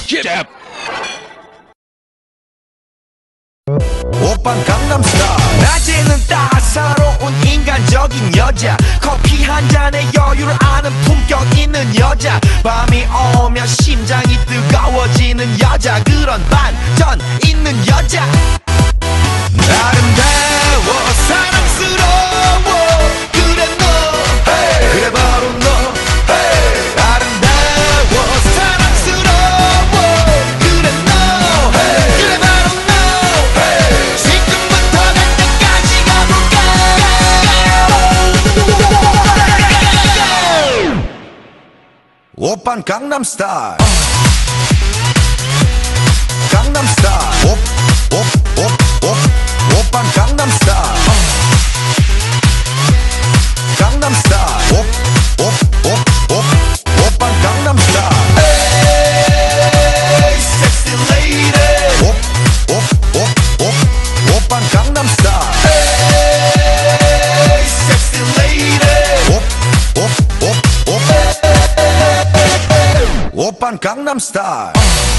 Jab. 오빤 강남스타일. 낮에는 따사로운 인간적인 여자, 커피 한 잔에 여유를 아는 품격 있는 여자, 밤이 오면 심장이 뜨거워지는 여자, 그런 반전 있는 여자. 아름다워 사랑스러워 그래 너, hey. 그래 바로 너, hey. 아름다워 사랑스러워 그래 너, hey. 그래 바로 너, hey. 지금부터 갈 때까지 가볼까. 오빤 강남스타일. 강남스타일. 오빤 강남스타일. 강남스타일. 오빤 강남스타일. Hey, sexy lady. 오빤 강남스타일. Hey, sexy lady. 오빤 강남스타일.